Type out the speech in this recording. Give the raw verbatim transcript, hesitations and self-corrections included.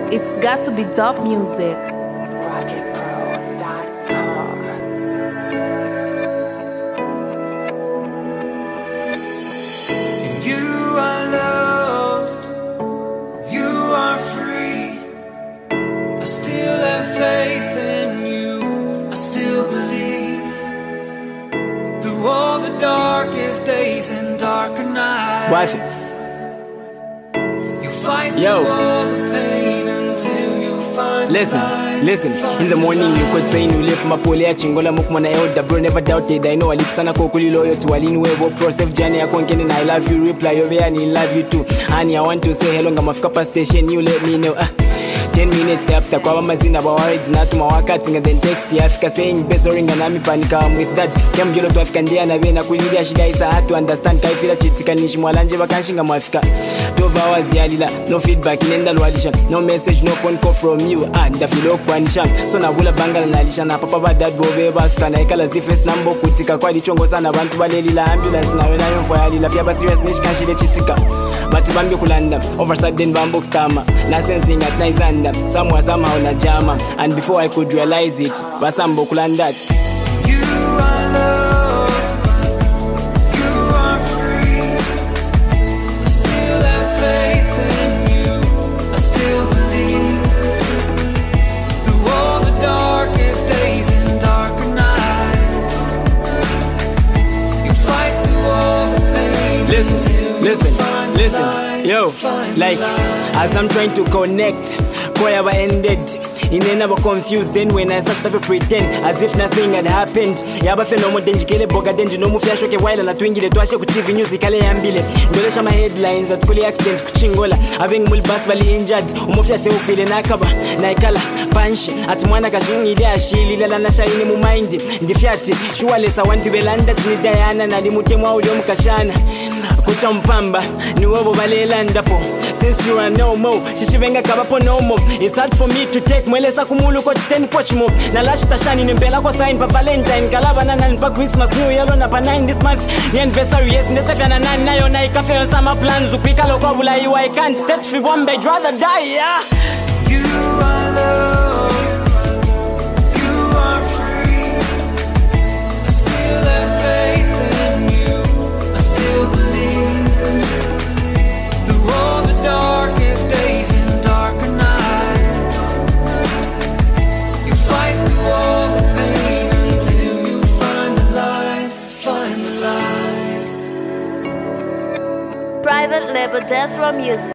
It's got to be dope music. Days and darker nights. Wife. You fight Yo. all the pain until you find Listen, light. listen. In the morning you could say you live my pole chingola mukmana elder bro never doubted. I know I live sana kokuli loyal to Alin Webo pro safe journey I conken and I love you reply over and I love you too. Honey I want to say hello ngamafika pa station you let me know. Uh. ten minutes after kwa mazina ba words na tuma wakati and then text yafika saying best ring and ami panika I'm with that kem jolo to afika ndia na bena kulidia shida isa hard to understand kai feel chitikanishi mwalanje bakanshinga mwafika twelve hours yalila no feedback nenda lwalisha no message no phone call from you and the feel kwanisha so na bula bangala nalisha na papa ba dad bobe basukana ikala zifes nambo kutika kwa lichongo sana bantu balelila ambulance na wena yomfo yalila pia ba serious nish kanshile chitika but bambi kulanda over sudden bambo stama na sensing at night and somewhere somehow na jama and before I could realize it basambo kulanda You are love, you are free. I still have faith in you, I still believe. Through all the darkest days and darker nights, you fight through all the pain. Listen, listen, listen, yo, like as I'm trying to connect, boy have ended. In never confused then when I start to pretend as if nothing had happened. Yaba fe no mo denjikele boga denji no mu flasho ke while na twingile twashe ku T V news ikale yambile. Ndolesha ma headlines at kuli accident kuchingola. Having mulbas bali injured. Umofya te ufile nakaba na ikala punch at mwana kashingile ashili la na shine mu mind. Ndifyati shuwalesa wanti belanda ni Diana na limutemwa ulio mkashana. Kucha mpamba ni wobo balela ndapo. Since you are no more, shishivenga kabapo no more. It's hard for me to take mwelesa kumulu kwa chiteni kwa chimo. Na lashi tashani nimbela kwa sign pa Valentine. Kalaba na nani pa Christmas, New Year na pa nine this month. Ni anniversary yes, ndesefya na nani nayo na ikafe on summer plans. Upika lo kwa bula iwa I can't stay free one bed, rather die, yeah. You are love, you are free. I still have faith in you, I still believe. Through all the darkest days and darker nights, you fight through all the pain until you find the light, find the light. Private label Death Row Music.